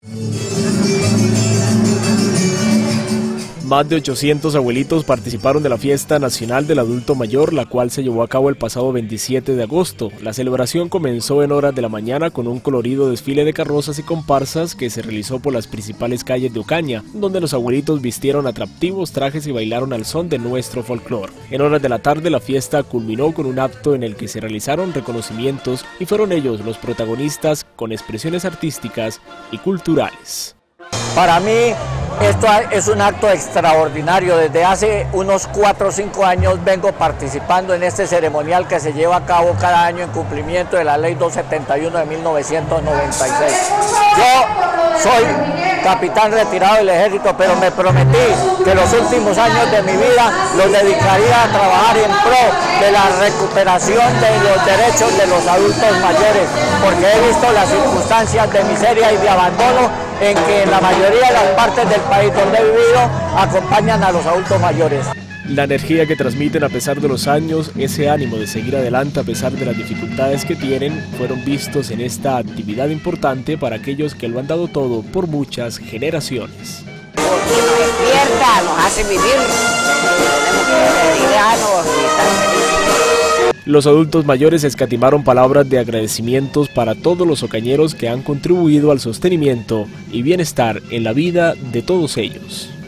Más de 800 abuelitos participaron de la Fiesta Nacional del Adulto Mayor, la cual se llevó a cabo el pasado 27 de agosto. La celebración comenzó en horas de la mañana con un colorido desfile de carrozas y comparsas que se realizó por las principales calles de Ocaña, donde los abuelitos vistieron atractivos trajes y bailaron al son de nuestro folclore. En horas de la tarde la fiesta culminó con un acto en el que se realizaron reconocimientos y fueron ellos los protagonistas con expresiones artísticas y culturales. Para mí esto es un acto extraordinario. Desde hace unos 4 o 5 años vengo participando en este ceremonial que se lleva a cabo cada año en cumplimiento de la Ley 271 de 1996. Yo soy capitán retirado del ejército, pero me prometí que los últimos años de mi vida los dedicaría a trabajar en pro de la recuperación de los derechos de los adultos mayores, porque he visto las circunstancias de miseria y de abandono en que en la mayoría de las partes del país donde he vivido acompañan a los adultos mayores. La energía que transmiten a pesar de los años, ese ánimo de seguir adelante a pesar de las dificultades que tienen, fueron vistos en esta actividad importante para aquellos que lo han dado todo por muchas generaciones. Porque nos despierta, nos hace vivir, tenemos que dedicarnos y estar felices. Los adultos mayores escatimaron palabras de agradecimientos para todos los ocañeros que han contribuido al sostenimiento y bienestar en la vida de todos ellos.